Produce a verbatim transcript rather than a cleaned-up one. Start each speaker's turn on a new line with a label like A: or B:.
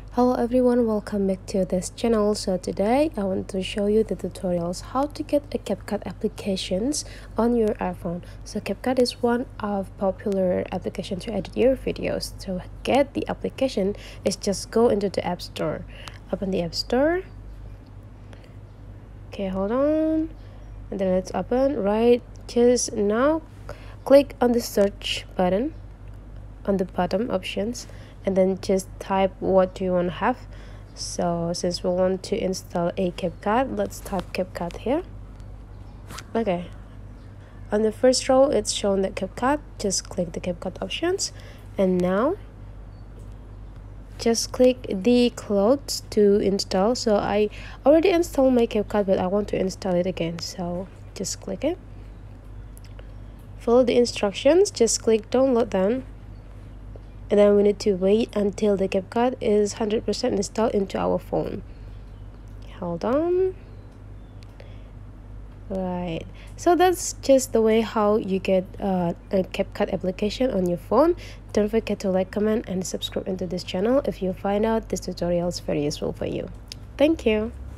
A: Hello everyone, welcome back to this channel. So today I want to show you the tutorials how to get a CapCut applications on your iPhone. So CapCut is one of popular application to edit your videos. To get the application is just go into the App Store. Open the App Store. Okay, hold on. And then let's open. Right, just now click on the search button on the bottom options, and then just type what do you want to have. So since we want to install a CapCut, let's type CapCut here. Okay, on the first row it's shown that CapCut. Just click the CapCut options, and now just click the clothes to install. So I already installed my CapCut, but I want to install it again, so just click it, follow the instructions, just click download them. And then we need to wait until the CapCut is one hundred percent installed into our phone. Hold on. Right, so that's just the way how you get uh, a CapCut application on your phone. Don't forget to like, comment, and subscribe into this channel if you find out this tutorial is very useful for you. Thank you.